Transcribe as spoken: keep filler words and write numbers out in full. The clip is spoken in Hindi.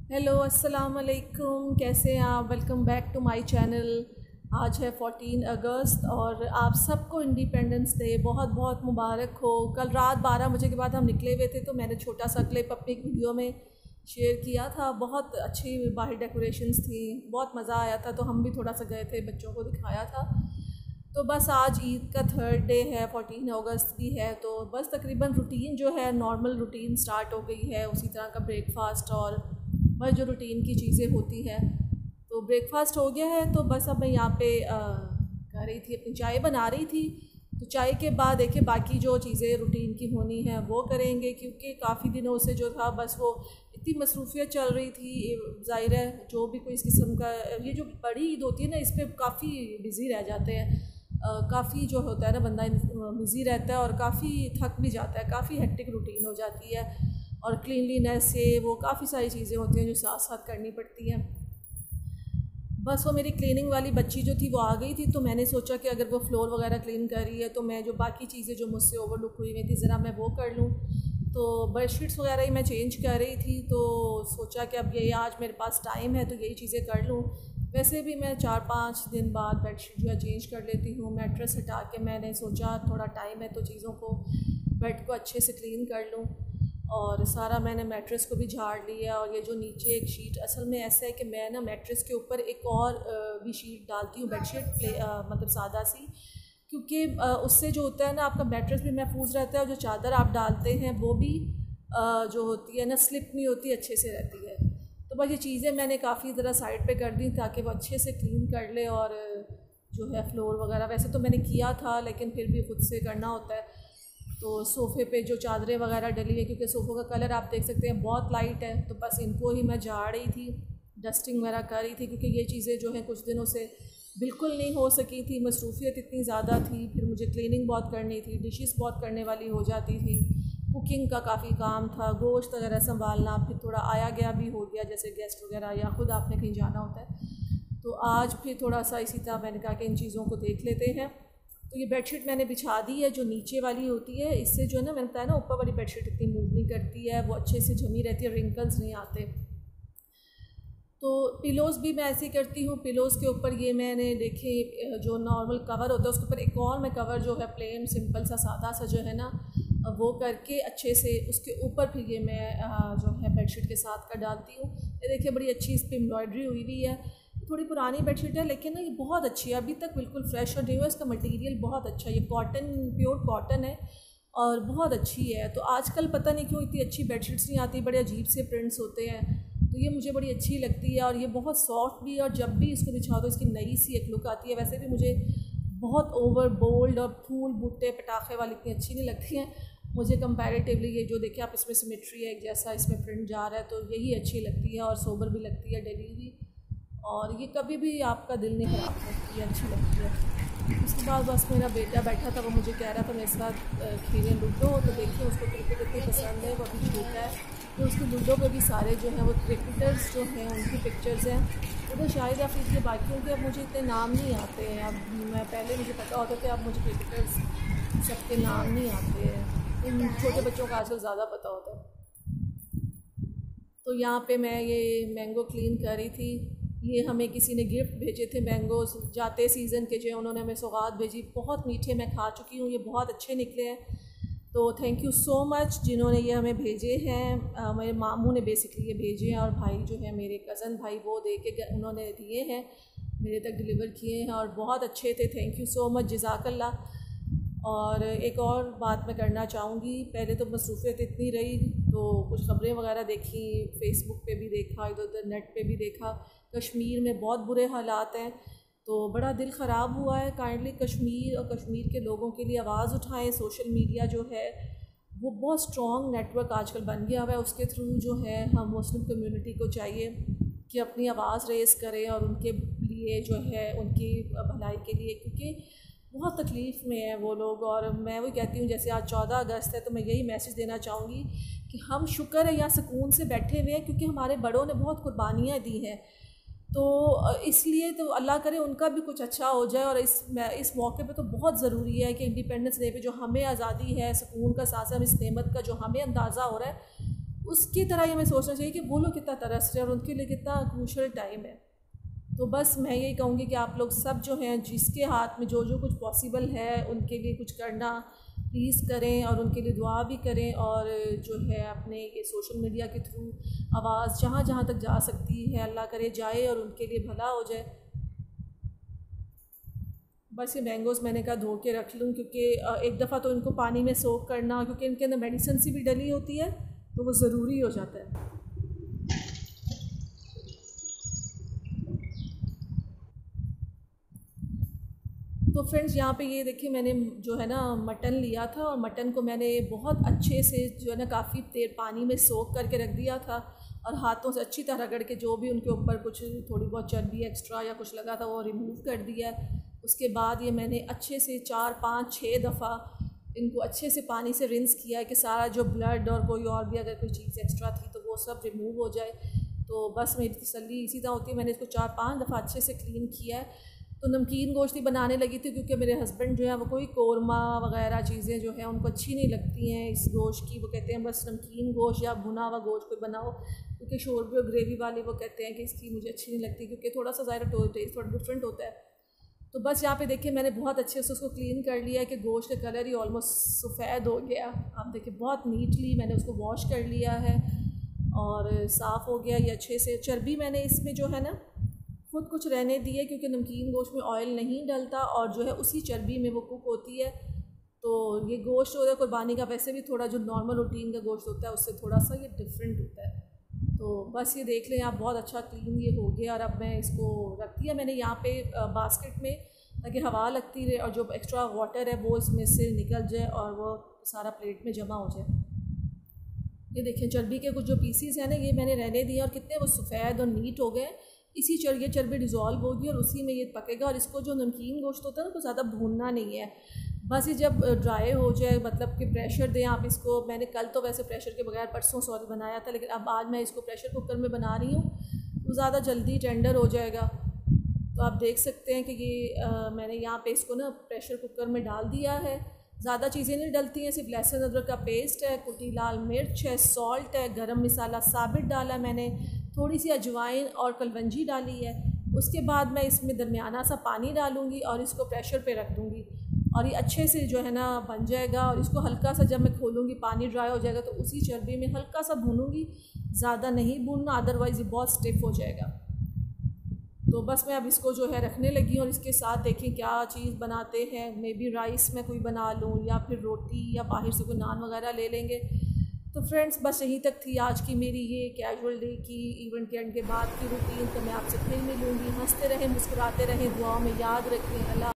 हेलो अस्सलाम वालेकुम, कैसे हैं आप। Welcome back to my channel. आज है चौदह अगस्त और आप सबको इंडिपेंडेंस डे बहुत बहुत मुबारक हो। कल रात बारह बजे के बाद हम निकले हुए थे, तो मैंने छोटा सा क्लिप अपनी वीडियो में शेयर किया था। बहुत अच्छी बाहर डेकोरेशंस थी, बहुत मज़ा आया था, तो हम भी थोड़ा सा गए थे, बच्चों को दिखाया था। तो बस आज ईद का थर्ड डे है, चौदह अगस्त भी है, तो बस तकरीबन रूटीन जो है नॉर्मल रूटीन स्टार्ट हो गई है। उसी तरह का ब्रेकफास्ट और बस जो रूटीन की चीज़ें होती है, तो ब्रेकफास्ट हो गया है। तो बस अब मैं यहाँ पे आ, कर रही थी, अपनी चाय बना रही थी। तो चाय के बाद देखिए बाकी जो चीज़ें रूटीन की होनी है वो करेंगे, क्योंकि काफ़ी दिनों से जो था बस वो इतनी मसरूफियत चल रही थी। ज़ाहिर है जो भी कोई इस किस्म का ये जो बड़ी ईद होती है ना, इस पर काफ़ी बिज़ी रह जाते हैं। काफ़ी जो होता है ना, बंदा बिज़ी रहता है और काफ़ी थक भी जाता है, काफ़ी हेक्टिक रूटीन हो जाती है। और क्लीनलीनेस से वो काफ़ी सारी चीज़ें होती हैं जो साथ साथ करनी पड़ती हैं। बस वो मेरी क्लीनिंग वाली बच्ची जो थी वो आ गई थी, तो मैंने सोचा कि अगर वो फ्लोर वगैरह क्लीन कर रही है तो मैं जो बाकी चीज़ें जो मुझसे ओवरलुक हुई हुई थी ज़रा मैं वो कर लूँ। तो बेडशीट्स वगैरह ही मैं चेंज कर रही थी, तो सोचा कि अब यही आज मेरे पास टाइम है तो यही चीज़ें कर लूँ। वैसे भी मैं चार पाँच दिन बाद बेडशीट जो है चेंज कर लेती हूँ। मैट्रेस हटा के मैंने सोचा थोड़ा टाइम है तो चीज़ों को, बेड को अच्छे से क्लीन कर लूँ। और सारा मैंने मैट्रेस को भी झाड़ लिया। और ये जो नीचे एक शीट, असल में ऐसा है कि मैं ना मैट्रेस के ऊपर एक और भी शीट डालती हूँ, बेडशीट प्ले मतलब सादा सी, क्योंकि उससे जो होता है ना आपका मैट्रेस भी महफूज रहता है और जो चादर आप डालते हैं वो भी जो होती है ना स्लिप नहीं होती, अच्छे से रहती है। तो बस ये चीज़ें मैंने काफ़ी ज़रा साइड पे कर दी ताकि वो अच्छे से क्लीन कर ले। और जो है फ्लोर वगैरह वैसे तो मैंने किया था, लेकिन फिर भी ख़ुद से करना होता है। तो सोफ़े पे जो चादरें वगैरह डली हुई है, क्योंकि सोफ़ों का कलर आप देख सकते हैं बहुत लाइट है, तो बस इनको ही मैं झाड़ रही थी, डस्टिंग वगैरह कर रही थी, क्योंकि ये चीज़ें जो हैं कुछ दिनों से बिल्कुल नहीं हो सकी थी। मसरूफियत इतनी ज़्यादा थी, फिर मुझे क्लीनिंग बहुत करनी थी, डिशेस बहुत करने वाली हो जाती थी, कुकिंग का काफ़ी काम था, गोश्त वगैरह संभालना, फिर थोड़ा आया गया भी हो गया, जैसे गेस्ट वगैरह या ख़ुद आपने कहीं जाना होता है। तो आज फिर थोड़ा सा इसी तरह मैंने कहा कि इन चीज़ों को देख लेते हैं। तो ये बेडशीट मैंने बिछा दी है जो नीचे वाली होती है, इससे जो है ना, मैंने बताया ना ऊपर वाली बेडशीट इतनी मूव नहीं करती है, वो अच्छे से जमी रहती है, रिंकल्स नहीं आते। तो पिलोज़ भी मैं ऐसे ही करती हूँ। पिलोज़ के ऊपर ये मैंने देखे जो नॉर्मल कवर होता है उसके ऊपर एक और मैं कवर जो है प्लेन सिंपल सा सादा सा जो है ना वो करके अच्छे से उसके ऊपर फिर ये मैं जो है बेडशीट के साथ का डालती हूँ। ये देखिए बड़ी अच्छी इस पर एम्ब्रॉयडरी हुई हुई है। थोड़ी पुरानी बेडशीट है लेकिन ना ये बहुत अच्छी है, अभी तक बिल्कुल फ्रेश और न्यू है। इसका मटेरियल बहुत अच्छा है, ये कॉटन, प्योर कॉटन है और बहुत अच्छी है। तो आजकल पता नहीं क्यों इतनी अच्छी बेडशीट्स नहीं आती, बड़े अजीब से प्रिंट्स होते हैं, तो ये मुझे बड़ी अच्छी लगती है। और ये बहुत सॉफ्ट भी है, और जब भी इसको बिछाओ तो इसकी नई सी एक लुक आती है। वैसे भी मुझे बहुत ओवर बोल्ड और फूल बूटे पटाखे वाली इतनी अच्छी नहीं लगती हैं मुझे कंपैरेटिवली। ये जो देखिए आप, इसमें सिमेट्री है, एक जैसा इसमें प्रिंट जा रहा है, तो यही अच्छी लगती है और सोबर भी लगती है, डेली भी, और ये कभी भी आपका दिल नहीं ख़राब करती है, अच्छी लगती है। उसके बाद बस मेरा बेटा बैठा था, वो मुझे कह रहा था मेरे साथ खेलें लूडो, तो देखिए उसको क्रिकेट इतनी पसंद है, वो अभी छोटा है, तो उसकी लूडो पे भी सारे जो हैं वो क्रिकेटर्स जो हैं उनकी पिक्चर्स हैं। उधर शाहिद अफरीदी के बाकियों के अब मुझे इतने नाम नहीं आते हैं। अब मैं पहले मुझे पता होता कि अब मुझे क्रिकेटर्स सबके नाम नहीं आते हैं, इन छोटे बच्चों का आजकल ज़्यादा पता होता है। तो यहाँ पे मैं ये मैंगो क्लीन कर रही थी। ये हमें किसी ने गिफ्ट भेजे थे मैंगोज़, जाते सीज़न के जो उन्होंने हमें सौगात भेजी, बहुत मीठे, मैं खा चुकी हूँ, ये बहुत अच्छे निकले हैं। तो थैंक यू सो मच जिन्होंने ये हमें भेजे हैं। मेरे मामू ने बेसिकली ये भेजे हैं, और भाई जो है मेरे कज़न भाई वो दे के उन्होंने दिए हैं, मेरे तक डिलीवर किए हैं, और बहुत अच्छे थे। थैंक यू सो मच, जज़ाकल्लाह। और एक और बात मैं करना चाहूँगी, पहले तो मसरूफ़ियत इतनी रही तो कुछ ख़बरें वगैरह देखी, फ़ेसबुक पे भी देखा, इधर उधर नेट पे भी देखा, कश्मीर में बहुत बुरे हालात हैं, तो बड़ा दिल ख़राब हुआ है। काइंडली कश्मीर और कश्मीर के लोगों के लिए आवाज़ उठाएं। सोशल मीडिया जो है वो बहुत स्ट्रॉन्ग नेटवर्क आजकल बन गया हुआ है, उसके थ्रू जो है हम मुस्लिम कम्युनिटी को चाहिए कि अपनी आवाज़ रेज़ करें और उनके लिए जो है उनकी भलाई के लिए, क्योंकि बहुत तकलीफ़ में है वो लोग। और मैं वही कहती हूँ, जैसे आज चौदह अगस्त है तो मैं यही मैसेज देना चाहूँगी कि हम शुक्र है यहाँ सुकून से बैठे हुए हैं, क्योंकि हमारे बड़ों ने बहुत कुर्बानियाँ दी हैं, तो इसलिए तो अल्लाह करे उनका भी कुछ अच्छा हो जाए। और इस इस मौके पे तो बहुत ज़रूरी है कि इंडिपेंडेंस डे पे जो हमें आज़ादी है, सुकून का सांस है, इस नेमत का जो हमें अंदाज़ा हो रहा है, उसकी तरह ही हमें सोचना चाहिए कि वो लोग कितना तरस रहे हैं और उनके लिए कितना क्रूशल टाइम है। तो बस मैं यही कहूँगी कि आप लोग सब जो हैं, जिसके हाथ में जो जो कुछ पॉसिबल है उनके लिए कुछ करना प्लीज़ करें, और उनके लिए दुआ भी करें, और जो है अपने ये सोशल मीडिया के थ्रू आवाज़ जहाँ जहाँ तक जा सकती है अल्लाह करे जाए और उनके लिए भला हो जाए। बस ये मैंगोज़ मैंने कहा धो के रख लूँ, क्योंकि एक दफ़ा तो इनको पानी में सोक करना, क्योंकि इनके अंदर मेडिसिन सी भी डली होती है तो वो ज़रूरी हो जाता है। तो फ्रेंड्स यहाँ पे ये देखिए मैंने जो है ना मटन लिया था, और मटन को मैंने बहुत अच्छे से जो है ना काफ़ी देर पानी में सोक करके रख दिया था, और हाथों से अच्छी तरह रगड़ के जो भी उनके ऊपर कुछ थोड़ी बहुत चर्बी एक्स्ट्रा या कुछ लगा था वो रिमूव कर दिया। उसके बाद ये मैंने अच्छे से चार पाँच छः दफ़ा इनको अच्छे से पानी से रिंस किया है कि सारा जो ब्लड और कोई और भी अगर कोई चीज़ एक्स्ट्रा थी तो वो सब रिमूव हो जाए। तो बस मेरी तसल्ली इसी तरह होती है। मैंने इसको चार पांच दफ़ा अच्छे से क्लीन किया है। तो नमकीन गोश्त ही बनाने लगी थी, क्योंकि मेरे हस्बैंड जो है वो कोई कोरमा वगैरह चीज़ें जो हैं उनको अच्छी नहीं लगती हैं इस गोश्त की। वो कहते हैं बस नमकीन गोश्त या भुना हुआ गोश्त कोई बनाओ, क्योंकि शोरबे और ग्रेवी वाले वो कहते हैं कि इसकी मुझे अच्छी नहीं लगती, क्योंकि थोड़ा सा ज़ायरा टेस्ट थोड़ा डिफरेंट होता है। तो बस यहाँ पे देखिए मैंने बहुत अच्छे से उसको क्लीन कर लिया है कि गोश्त का कलर ही ऑलमोस्ट सफ़ेद हो गया। आप देखिए बहुत नीटली मैंने उसको वॉश कर लिया है और साफ़ हो गया ये अच्छे से। चर्बी मैंने इसमें जो है ना खुद कुछ रहने दी है, क्योंकि नमकीन गोश्त में ऑयल नहीं डलता और जो है उसी चर्बी में वो कुक होती है। तो ये गोश्त होता है कुर्बानी का, वैसे भी थोड़ा जो नॉर्मल रूटीन का गोश्त होता है उससे थोड़ा सा ये डिफरेंट होता है। तो बस ये देख लें आप, बहुत अच्छा क्लीन ये हो गया। और अब मैं इसको रख दिया मैंने यहाँ पे बास्केट में, ताकि हवा लगती रहे और जो एक्स्ट्रा वाटर है वो इसमें से निकल जाए और वो सारा प्लेट में जमा हो जाए। ये देखिए चर्बी के कुछ जो पीसीज हैं ना ये मैंने रहने दिए और कितने वो सफ़ेद और नीट हो गए। इसी चर ये चर्बी डिज़ोल्व होगी और उसी में ये पकेगा। और इसको जो नमकीन गोश्त होता है ना तो ज़्यादा भूनना नहीं है, बस ये जब ड्राई हो जाए, मतलब कि प्रेशर दें आप इसको। मैंने कल तो वैसे प्रेशर के बगैर परसों सॉरी बनाया था, लेकिन अब आज मैं इसको प्रेशर कुकर में बना रही हूँ तो ज़्यादा जल्दी टेंडर हो जाएगा। तो आप देख सकते हैं कि ये आ, मैंने यहाँ पे इसको ना प्रेशर कुकर में डाल दिया है। ज़्यादा चीज़ें नहीं डलती हैं, सिर्फ लहसुन अदरक का पेस्ट है, कुटी लाल मिर्च है, सॉल्ट है, गरम मसाला साबित डाला मैंने, थोड़ी सी अजवाइन और कलवंजी डाली है। उसके बाद मैं इसमें दरमियाना सा पानी डालूँगी और इसको प्रेशर पे रख दूँगी और ये अच्छे से जो है ना बन जाएगा। और इसको हल्का सा जब मैं खोलूँगी पानी ड्राई हो जाएगा तो उसी चर्बी में हल्का सा भूनूँगी, ज़्यादा नहीं भूनना, अदरवाइज़ ये बहुत स्टिफ हो जाएगा। तो बस मैं अब इसको जो है रखने लगी और इसके साथ देखें क्या चीज़ बनाते हैं। मे बी राइस में कोई बना लूँ या फिर रोटी या बाहर से कोई नान वगैरह ले लेंगे। तो फ्रेंड्स बस यहीं तक थी आज की मेरी ये कैजुअल डे की इवेंट के एंड के बाद की रूटीन। तो मैं आपसे फिर मिलूँगी। हंसते रहें, मुस्कुराते रहें, दुआओं में याद रखें। अल्लाह।